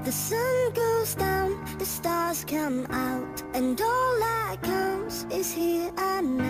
The sun goes down, the stars come out, and all that counts is here and now.